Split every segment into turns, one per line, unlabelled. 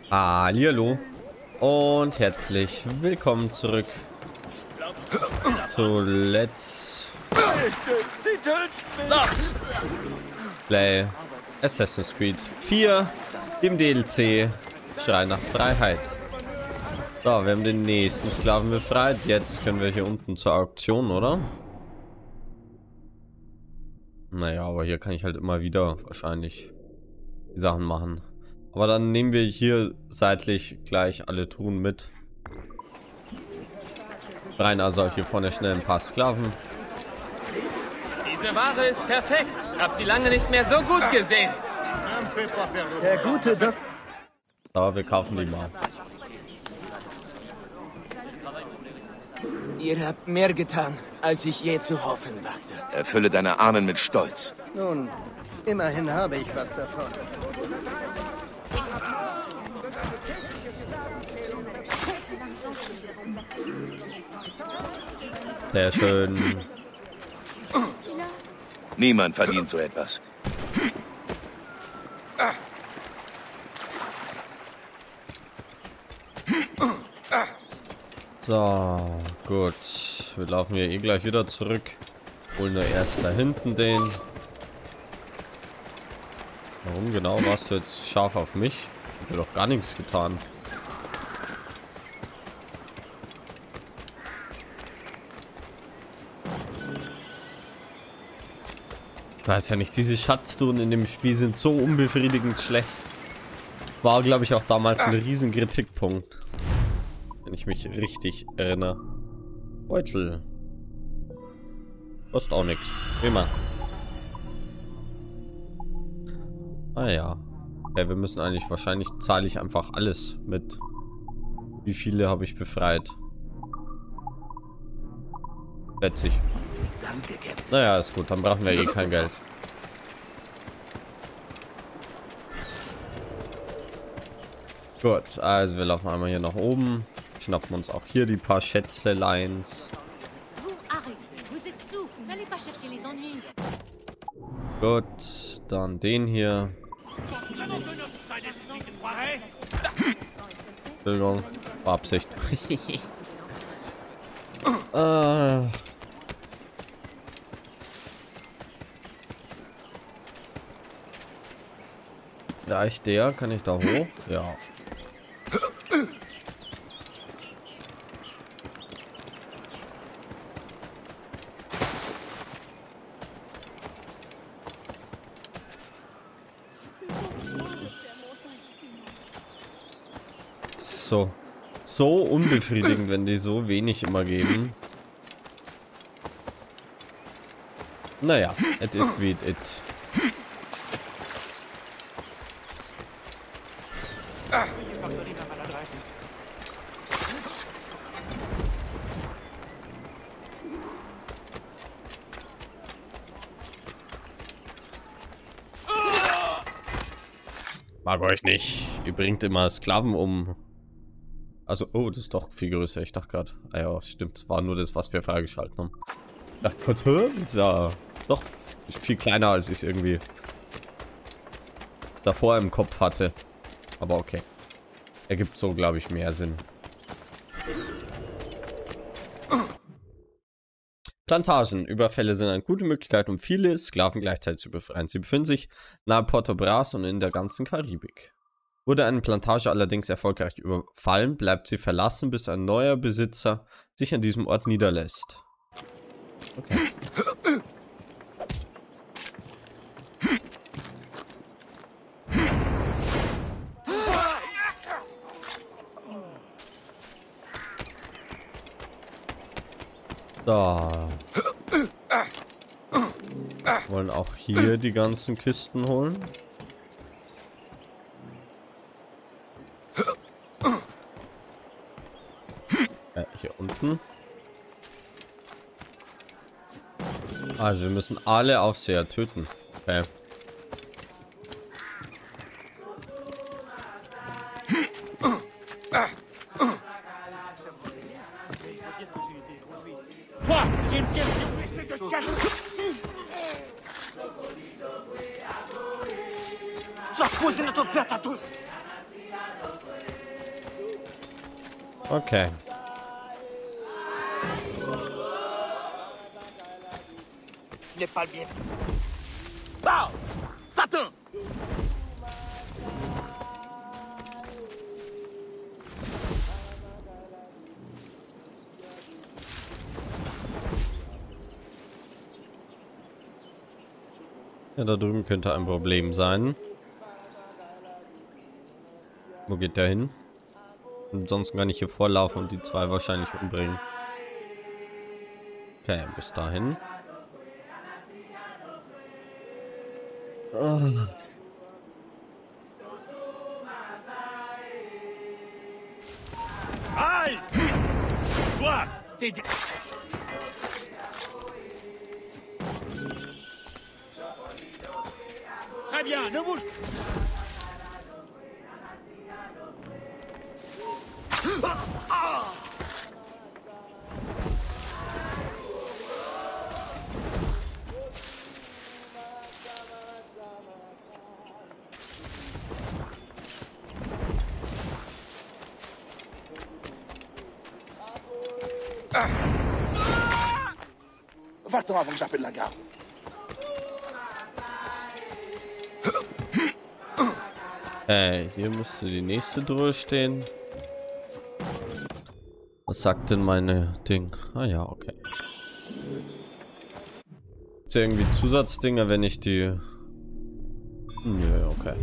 Hallihallo und herzlich willkommen zurück zu Let's Play Assassin's Creed 4 im DLC Schrei nach Freiheit. So, wir haben den nächsten Sklaven befreit. Jetzt können wir hier unten zur Auktion, oder? Naja, aber hier kann ich halt immer wieder wahrscheinlich die Sachen machen. Aber dann nehmen wir hier seitlich gleich alle Truhen mit. Rein also hier vorne schnell ein paar Sklaven.
Diese Ware ist perfekt. Hab sie lange nicht mehr so gut gesehen.
Der gute Doc.
Aber wir kaufen die mal.
Ihr habt mehr getan, als ich je zu hoffen wagte.
Erfülle deine Ahnen mit Stolz.
Nun, immerhin habe ich was davon.
Sehr schön.
Niemand verdient so etwas.
So, gut. Wir laufen hier eh gleich wieder zurück. Holen nur erst da hinten den. Warum genau warst du jetzt scharf auf mich? Ich habe doch gar nichts getan. Ich weiß ja nicht, diese Schatztruhen in dem Spiel sind so unbefriedigend schlecht. War, glaube ich, auch damals ein riesen Kritikpunkt. Wenn ich mich richtig erinnere. Beutel. Kostet auch nichts. Immer. Ah ja. Ja, wir müssen eigentlich, wahrscheinlich zahle ich einfach alles mit. Wie viele habe ich befreit? Letztlich.
Danke, Captain.
Naja, ist gut, dann brauchen wir eh kein Geld. Gut, also wir laufen einmal hier nach oben. Schnappen uns auch hier die paar Schätzeleins. Gut, dann den hier. Entschuldigung, war Absicht. Reicht der? Kann ich da hoch? Ja. So unbefriedigend, wenn die so wenig immer geben. Naja, it is wie it. Mag euch nicht. Ihr bringt immer Sklaven um. Also, oh, das ist doch viel größer. Ich dachte gerade. Ah ja, stimmt. Es war nur das, was wir freigeschalten haben. Ich dachte kurz, ist ja doch viel kleiner, als ich es irgendwie davor im Kopf hatte. Aber okay. Ergibt so, glaube ich, mehr Sinn. Plantagenüberfälle sind eine gute Möglichkeit, um viele Sklaven gleichzeitig zu befreien. Sie befinden sich nahe Port-au-Prince und in der ganzen Karibik. Wurde eine Plantage allerdings erfolgreich überfallen, bleibt sie verlassen, bis ein neuer Besitzer sich an diesem Ort niederlässt. Okay. So. Wollen auch hier die ganzen Kisten holen. Hier unten. Also wir müssen alle Aufseher töten. Okay.
J'ai une question. J'essaie de cacher. Tu as causé notre perte à tous.
Okay.
Je n'ai pas bien. Bao! Va-t'en!
Ja, da drüben könnte ein Problem sein. Wo geht der hin? Ansonsten kann ich hier vorlaufen und die zwei wahrscheinlich umbringen. Okay, bis dahin. Oh.
Aïe! Toi, t'es... Très bien, ne bouge... Va-t'en avant que j'appelle la garde.
Hier müsste die nächste Truhe stehen. Was sagt denn meine Ding? Ah ja, okay. Ist irgendwie Zusatzdinge, wenn ich die... Nö, okay.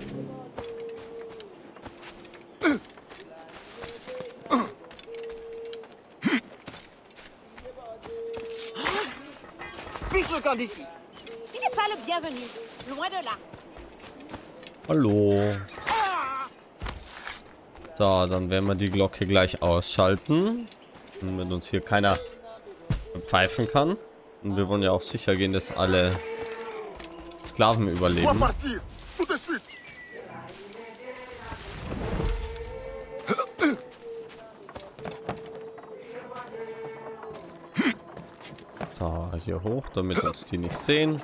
Pique le camp d'ici.
Il n'est pas le bienvenu. Loin de là.
Hallo. So, dann werden wir die Glocke gleich ausschalten, damit uns hier keiner pfeifen kann. Und wir wollen ja auch sicher gehen, dass alle Sklaven überleben. So, hier hoch, damit uns die nicht sehen.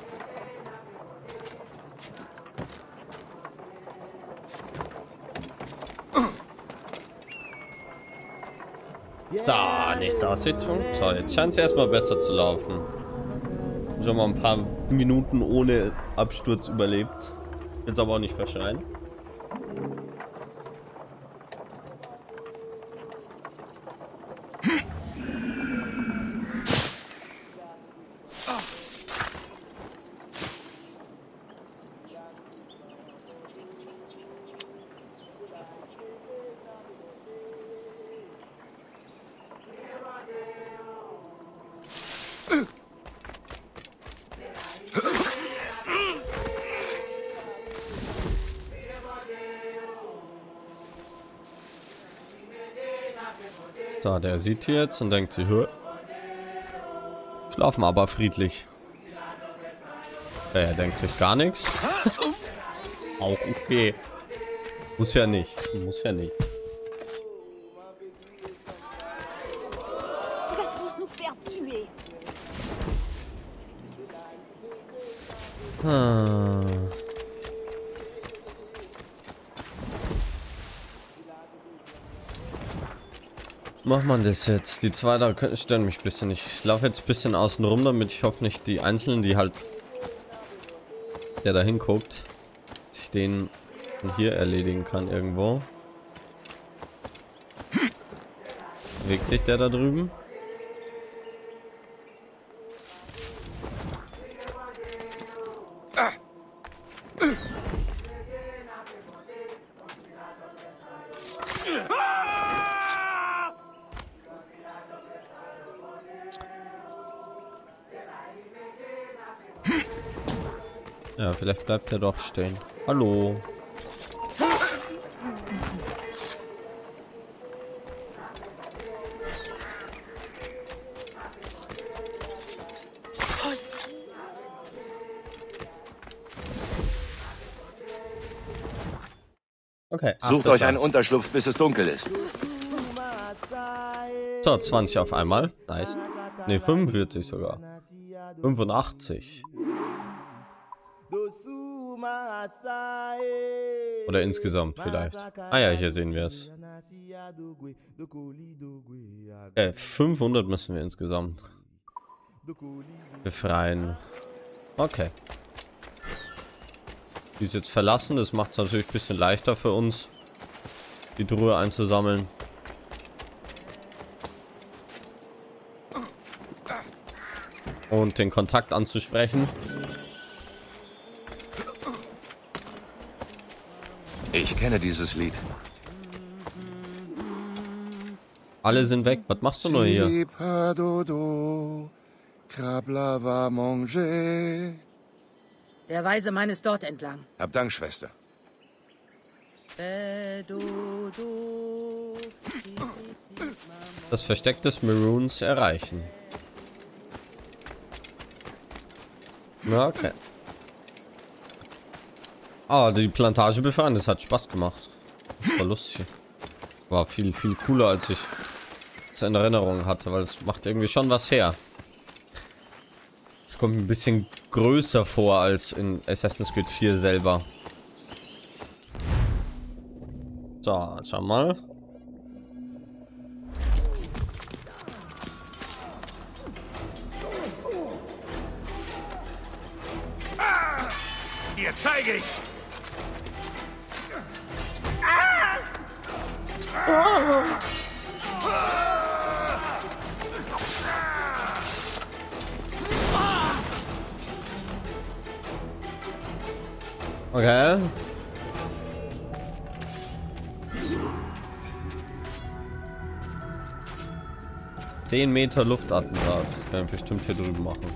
So, nächste Aussitzung. So, jetzt scheint es erstmal besser zu laufen. Schon mal ein paar Minuten ohne Absturz überlebt. Jetzt aber auch nicht verschreien. So, der sieht jetzt und denkt sich, hör. Schlafen aber friedlich. Er denkt sich gar nichts. Auch okay. Muss ja nicht. Muss ja nicht.
Tu vas tous nous faire tuer.
Macht man das jetzt? Die zwei da stören mich ein bisschen. Ich laufe jetzt ein bisschen außen rum, damit ich hoffe nicht die Einzelnen, die halt der da hinguckt, ich den von hier erledigen kann irgendwo. Bewegt sich der da drüben? Ja, vielleicht bleibt er doch stehen. Hallo. Okay.
Sucht euch einen Unterschlupf, bis es dunkel ist.
So, 20 auf einmal. Nice. Ne, 45 sogar. 85. Oder Oder insgesamt vielleicht. Ah ja, hier sehen wir es. 500 müssen wir insgesamt befreien. Okay. Die ist jetzt verlassen. Das macht es natürlich ein bisschen leichter für uns, die Truhe einzusammeln. Und den Kontakt anzusprechen.
Ich kenne dieses Lied.
Alle sind weg. Was machst du nur hier?
Der weise Mann ist dort entlang.
Hab Dank, Schwester.
Das Versteck des Maroons erreichen. Na, okay. Ah, die Plantage befreien, das hat Spaß gemacht. Das war lustig. War viel cooler, als ich es in Erinnerung hatte, weil es macht irgendwie schon was her. Es kommt ein bisschen größer vor als in Assassin's Creed 4 selber. So, schau mal.
Dir zeige ich!
Okay. Zehn Meter Luftattentat. Das kann ich bestimmt hier drüben machen.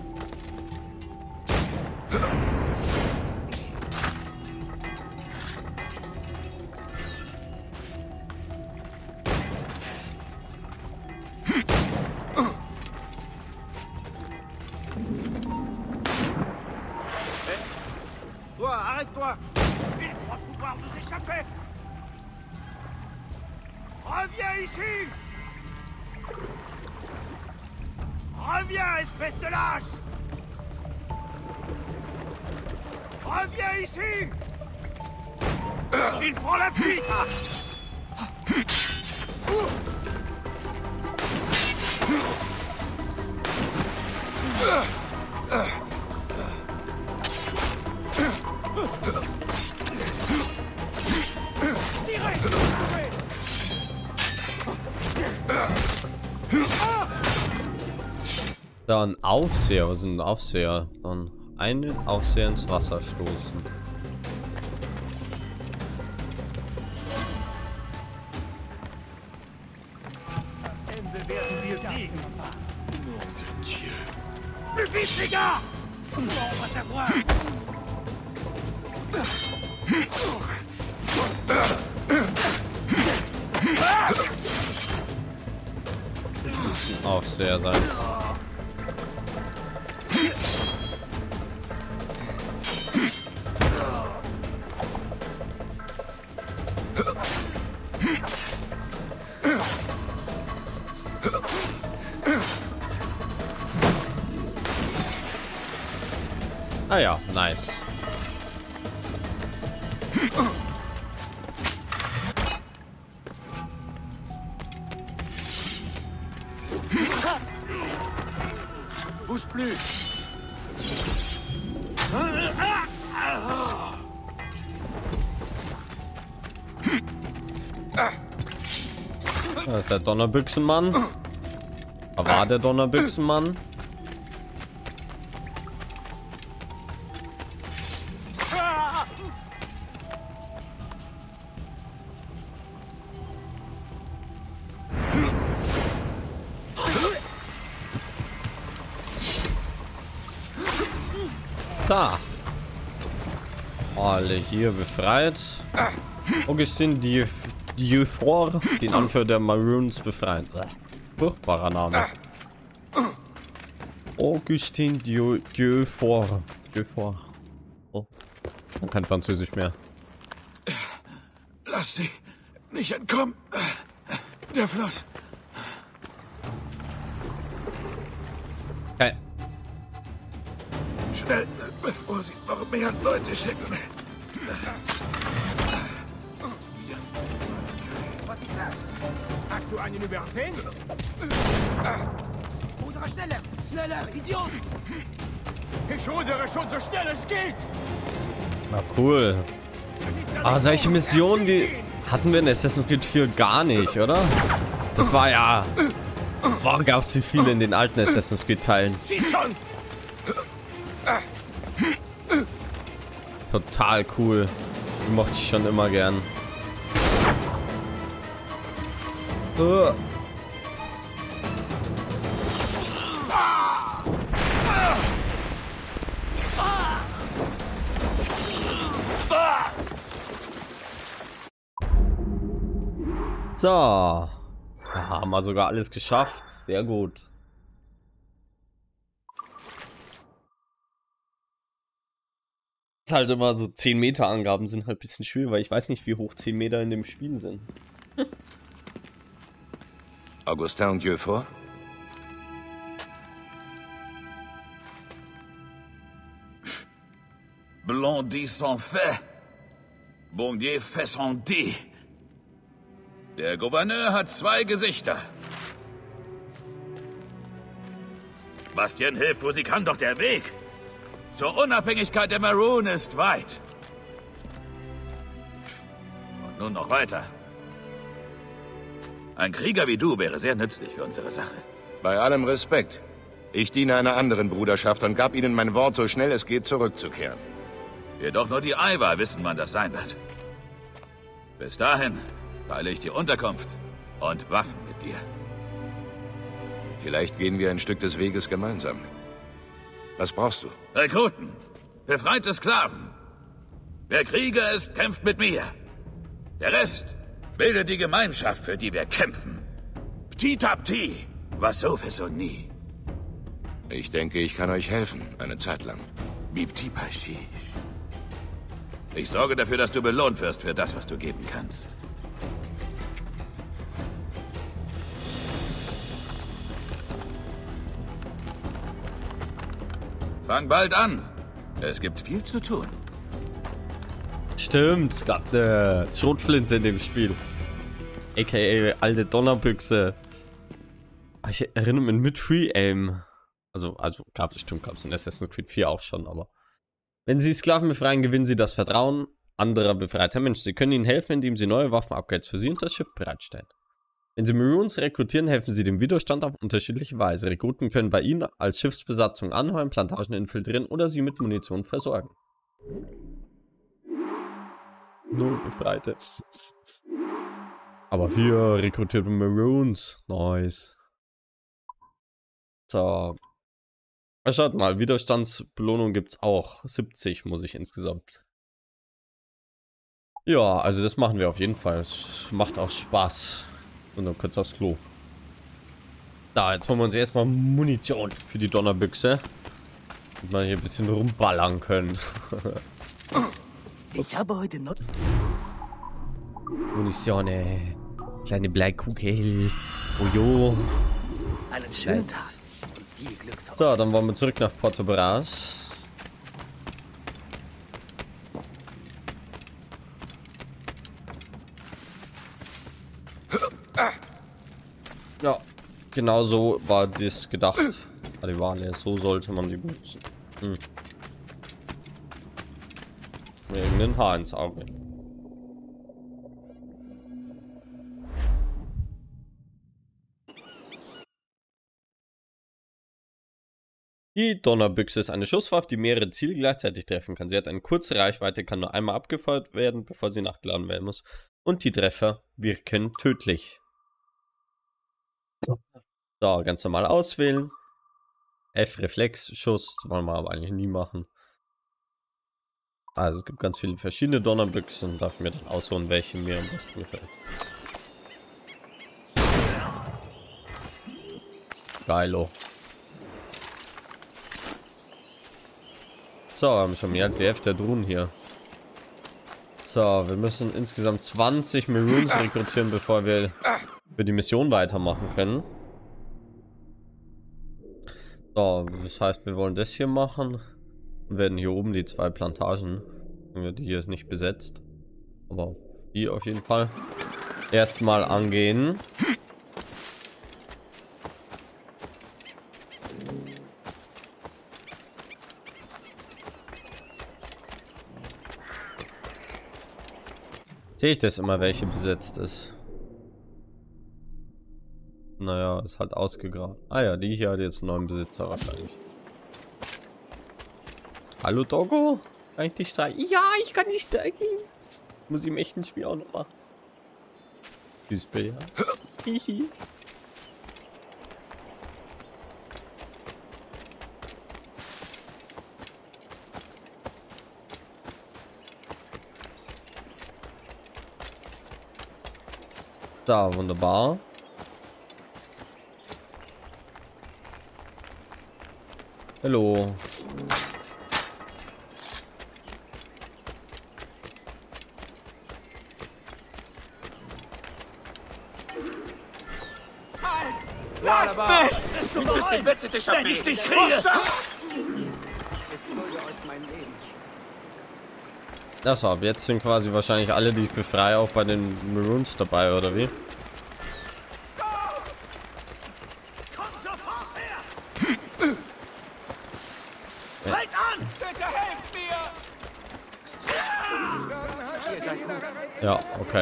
Toi, arrête-toi!
Il croit pouvoir nous échapper! Reviens ici! Reviens, espèce de lâche! Reviens ici! Il prend la fuite!
Dann Aufseher, was ist ein Aufseher? Dann einen Aufseher ins Wasser stoßen.
Ende werden wir siegen. Plus vite, les gars! On va savoir!
Aufseher sein. Ah ja, nice.
Bouge plus!
Das ist der Donnerbüchsenmann. Da war der Donnerbüchsenmann. Da. Alle hier befreit. Augustin Dufort, den Anführer der Maroons, befreit. Furchtbarer Name. Augustin Dufort. Oh, man kann Französisch mehr.
Lass sie nicht entkommen. Der Fluss.
Okay.
Schnell, bevor sie noch mehr Leute schicken.
Hast du einen übersehen?
Rudere schneller! Schneller, Idiot!
Ich rudere schon so schnell es geht!
Na cool. Aber solche Missionen, die hatten wir in Assassin's Creed 4 gar nicht, oder? Das war ja... Warum gab es so viele in den alten Assassin's Creed Teilen? Total cool. Die mochte ich schon immer gern. So. Ja, haben wir sogar alles geschafft. Sehr gut. Ist halt immer so 10 Meter Angaben sind halt ein bisschen schwierig, weil ich weiß nicht, wie hoch 10 Meter in dem Spiel sind.
Augustin und Dieufort?
Blondie sans fait. Bondier fait son dit. Der Gouverneur hat 2 Gesichter. Bastien hilft, wo sie kann, doch der Weg zur Unabhängigkeit der Maroon ist weit. Und nun noch weiter. Ein Krieger wie du wäre sehr nützlich für unsere Sache.
Bei allem Respekt. Ich diene einer anderen Bruderschaft und gab ihnen mein Wort, so schnell es geht, zurückzukehren.
Jedoch nur die Aiwa wissen, wann das sein wird. Bis dahin teile ich die Unterkunft und Waffen mit dir.
Vielleicht gehen wir ein Stück des Weges gemeinsam. Was brauchst du?
Rekruten, befreite Sklaven. Wer Krieger ist, kämpft mit mir. Der Rest bildet die Gemeinschaft, für die wir kämpfen. Petit à petit, was so für so nie.
Ich denke, ich kann euch helfen, eine Zeit lang.
Bipti Pashish. Ich sorge dafür, dass du belohnt wirst für das, was du geben kannst. Fang bald an. Es gibt viel zu tun.
Stimmt, es gab eine Schrotflinte in dem Spiel. A.k.a. alte Donnerbüchse. Ich erinnere mich mit Free Aim. Also gab es in Assassin's Creed 4 auch schon, aber... Wenn Sie Sklaven befreien, gewinnen Sie das Vertrauen anderer befreiter Menschen. Sie können ihnen helfen, indem Sie neue Waffen-Upgrades für Sie und das Schiff bereitstellen. Wenn Sie Maroons rekrutieren, helfen Sie dem Widerstand auf unterschiedliche Weise. Rekruten können bei Ihnen als Schiffsbesatzung anheuern, Plantagen infiltrieren oder sie mit Munition versorgen. Nur Befreite. Aber wir rekrutieren Maroons. Nice. So. Schaut mal, Widerstandsbelohnung gibt es auch. 70 muss ich insgesamt. Ja, also das machen wir auf jeden Fall. Es macht auch Spaß. Und dann kurz aufs Klo. Da, jetzt holen wir uns erstmal Munition für die Donnerbüchse. Damit wir hier ein bisschen rumballern können.
Ich habe heute noch...
Munition, kleine Bleikugel. Ojo.
Einen schönen Tag. Viel Glück für
So, dann wollen wir zurück nach Porto Bras. Ja, genau so war das gedacht. Die waren ja, so sollte man die benutzen. Mir irgendein Haar ins Auge. Die Donnerbüchse ist eine Schusswaffe, die mehrere Ziele gleichzeitig treffen kann. Sie hat eine kurze Reichweite, kann nur einmal abgefeuert werden, bevor sie nachgeladen werden muss. Und die Treffer wirken tödlich. So, ganz normal auswählen. F-Reflex-Schuss, das wollen wir aber eigentlich nie machen. Also es gibt ganz viele verschiedene Donnerbüchse und darf mir dann aussuchen, welche mir am besten gefällt. Geilo. So, wir haben schon mehr als die Hälfte der Drohnen hier. So, wir müssen insgesamt 20 Maroons rekrutieren, bevor wir die Mission weitermachen können. So, das heißt, wir wollen das hier machen. Und werden hier oben die 2 Plantagen. Die hier ist nicht besetzt. Aber die auf jeden Fall erstmal angehen. Sehe ich das immer, welche besetzt ist? Naja, ist halt ausgegraben. Ah ja, die hier hat jetzt einen neuen Besitzer wahrscheinlich. Hallo Doggo? Kann ich dich streichen? Ja, ich kann dich streichen. Muss ich im echten Spiel auch noch machen. Süßbär. Hihi. Da, wunderbar. Hallo.
Lass mich!
Du bist die Witze dich
Wenn ich dich kriege!
Achso, ab jetzt sind quasi wahrscheinlich alle, die ich befreie, auch bei den Maroons dabei, oder wie?
Komm sofort her! Halt an! Bitte helft mir! Ihr seid gut.
Ja, okay.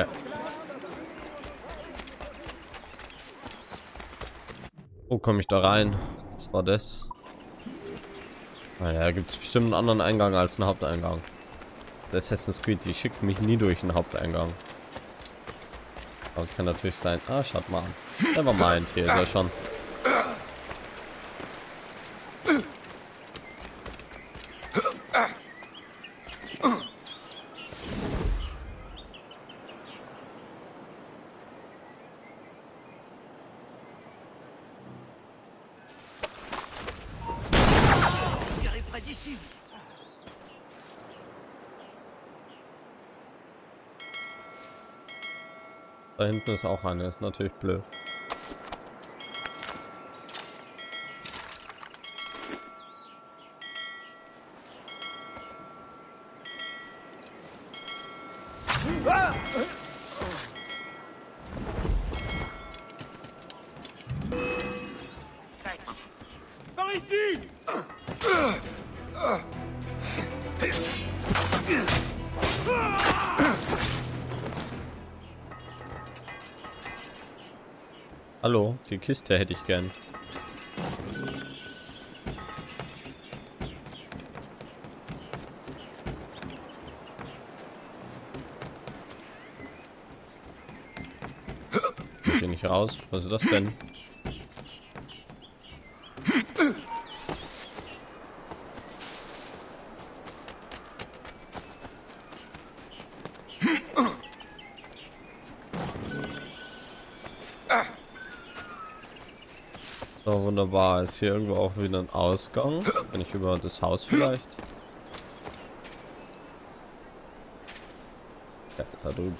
Wo komme ich da rein? Was war das? Naja, gibt es bestimmt einen anderen Eingang als einen Haupteingang. Das Assassin's Creed, die schickt mich nie durch den Haupteingang. Aber es kann natürlich sein. Ah, schaut mal an. Nevermind, hier ist er schon. Da hinten ist auch eine, ist natürlich blöd. Hallo, die Kiste hätte ich gern. Ich gehe nicht raus. Was ist das denn? So, wunderbar. Ist hier irgendwo auch wieder ein Ausgang? Kann ich über das Haus vielleicht? Ja, da drüben.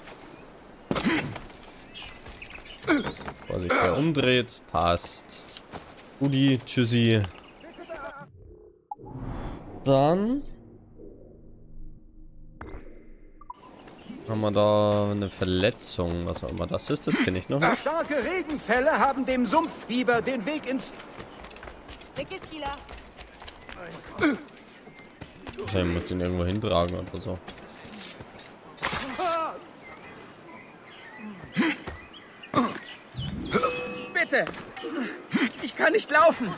Vorsicht, wer umdreht. Passt. Udi, tschüssi. Dann haben wir da eine Verletzung. Was auch immer das ist, das kenne ich noch nicht.
Starke Regenfälle haben dem Sumpfbiber den Weg ins...
Wahrscheinlich muss ich ihn irgendwo hintragen oder so.
Bitte! Ich kann nicht laufen!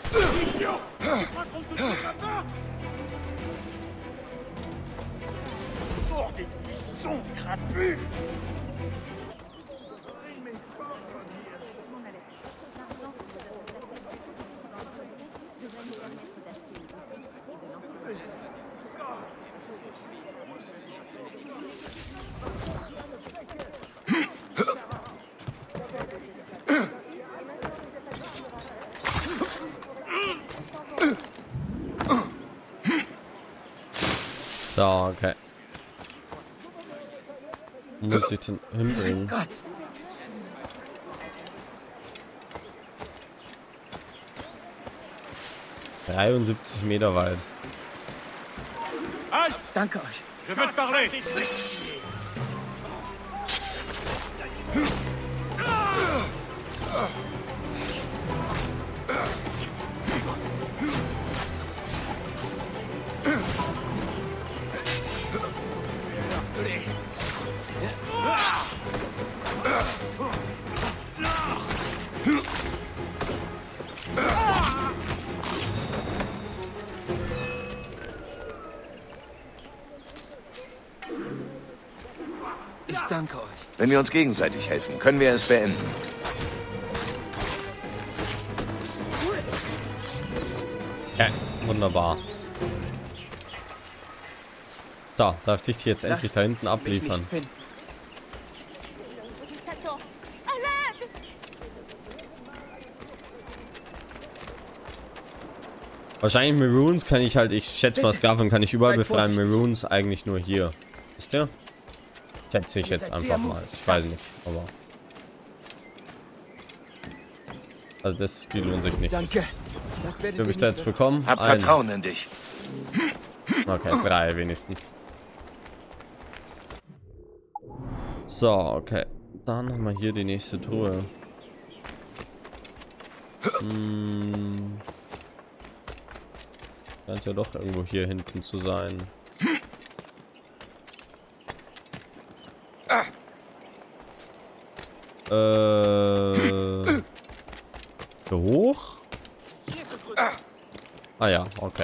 So, okay. Wo muss ich den hinbringen?
Gott!
73 Meter weit.
Halt!
Danke euch.
Je veux te parler!
Ich danke euch.
Wenn wir uns gegenseitig helfen, können wir es beenden.
Ja, wunderbar. Da, darf ich dich jetzt endlich da hinten abliefern. Wahrscheinlich Maroons kann ich halt, ich schätze mal, Sklaven kann ich überall befreien, Maroons eigentlich nur hier. Wisst ihr? Schätze ich jetzt einfach mal. Ich weiß nicht, aber... Also das, die lohnt sich nicht.
Danke.
Habe ich da jetzt bekommen?
Hab Vertrauen in dich.
Okay, 3 wenigstens. So, okay. Dann haben wir hier die nächste Truhe. Scheint ja doch irgendwo hier hinten zu sein. So hoch? Ah ja, okay.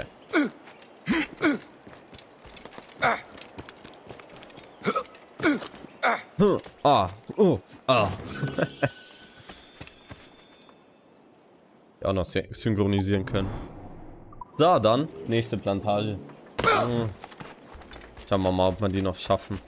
Ah, oh, ah. Ja, auch noch synchronisieren können. So, dann nächste Plantage. Schauen wir mal, ob wir die noch schaffen.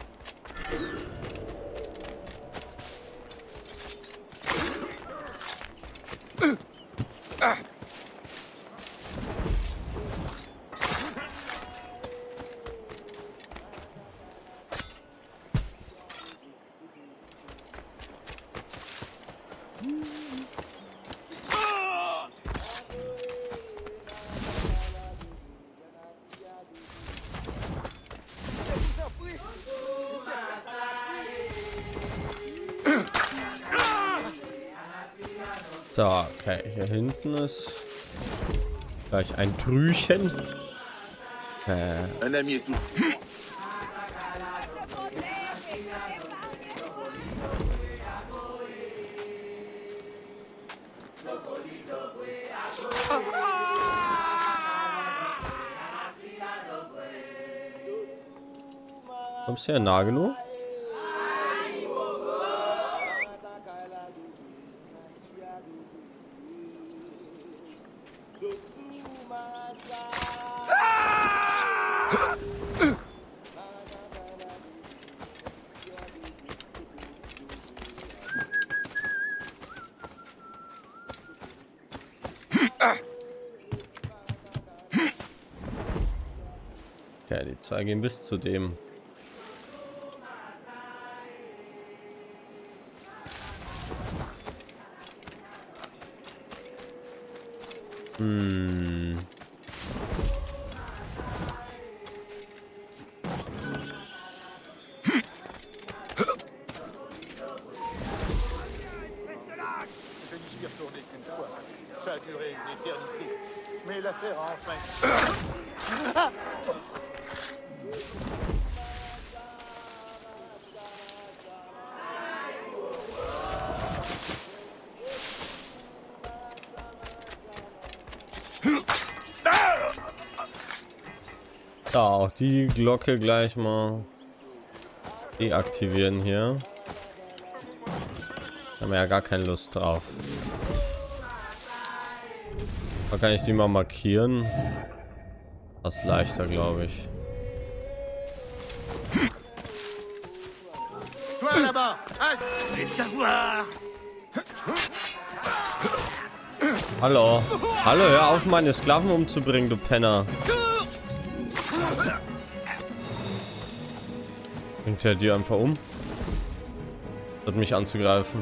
So, okay, hier hinten ist gleich ein Trüchen. Kommst du ja nah genug? Okay, die 2 gehen bis zu dem. Da auch die Glocke gleich mal deaktivieren hier. Da haben wir ja gar keine Lust drauf. Da kann ich die mal markieren. Das ist leichter, glaube ich. Hallo. Hallo, hör auf, meine Sklaven umzubringen, du Penner. Bringt er die einfach um? Statt mich anzugreifen.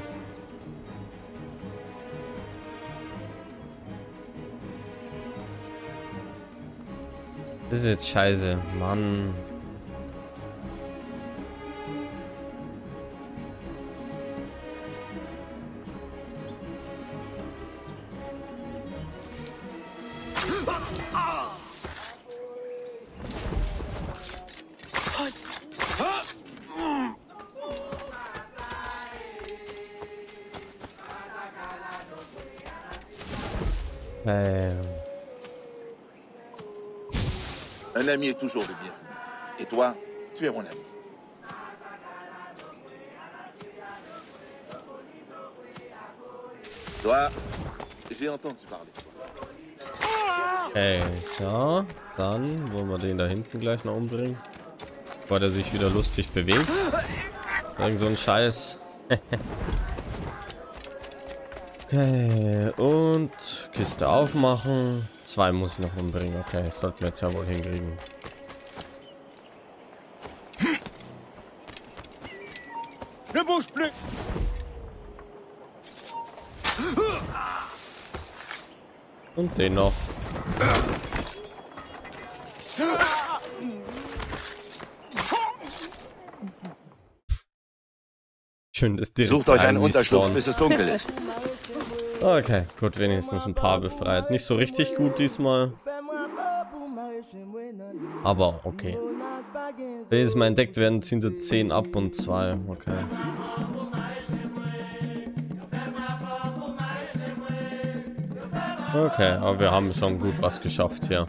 Das ist jetzt scheiße, Mann.
Un ami est toujours le bienvenu. Et toi, tu es mon ami. Toi, j'ai entendu parler de toi.
Okay, so. Dann wollen wir den da hinten gleich noch umbringen. Weil der sich wieder lustig bewegt. Irgend so ein Scheiß. Okay, und Kiste aufmachen. 2 muss ich noch umbringen. Okay, das sollten wir jetzt ja wohl hinkriegen.
Ne bouge plus!
Und den noch. Schön, dass direkt
Sucht euch einen Unterschlupf,
spawnen.
bis es dunkel ist.
Okay, gut, wenigstens ein paar befreit. Nicht so richtig gut diesmal. Aber okay. Wenn jedes Mal entdeckt werden, ziehen sie 10 ab und 2. Okay. Okay, aber wir haben schon gut was geschafft hier.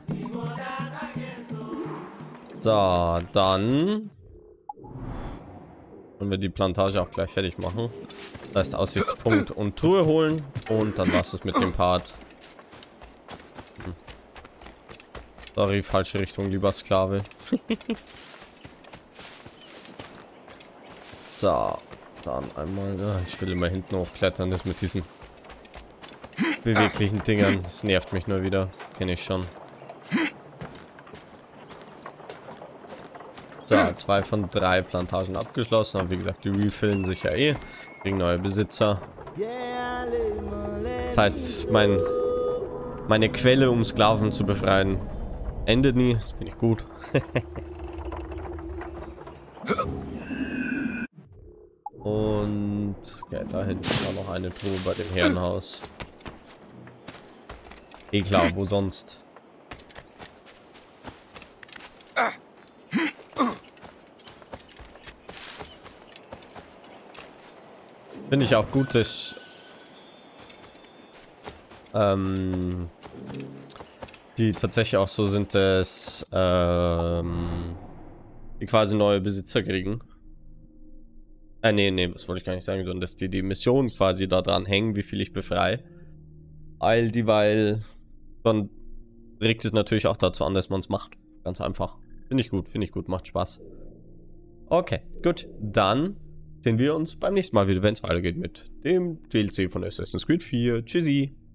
So, dann wollen wir die Plantage auch gleich fertig machen. Das heißt, Aussichtspunkt und Truhe holen. Und dann war es mit dem Part. Sorry, falsche Richtung, lieber Sklave. So, dann einmal. Ich will immer hinten hochklettern, das mit diesen beweglichen Dingern. Das nervt mich nur wieder. Kenne ich schon. So, 2 von 3 Plantagen abgeschlossen. Aber wie gesagt, die refillen sich ja eh. Kriegen neue Besitzer. Das heißt, meine Quelle, um Sklaven zu befreien, endet nie. Das finde ich gut. Und okay, da hinten war noch eine Truhe bei dem Herrenhaus. Eh klar, wo sonst? Finde ich auch gut, dass die tatsächlich auch so sind, dass die quasi neue Besitzer kriegen. Nee, das wollte ich gar nicht sagen, sondern dass die Mission quasi da dran hängen, wie viel ich befreie. Weil dann regt es natürlich auch dazu an, dass man es macht. Ganz einfach. Finde ich gut, macht Spaß. Okay, gut, dann sehen wir uns beim nächsten Mal wieder, wenn es weitergeht mit dem DLC von Assassin's Creed 4. Tschüssi!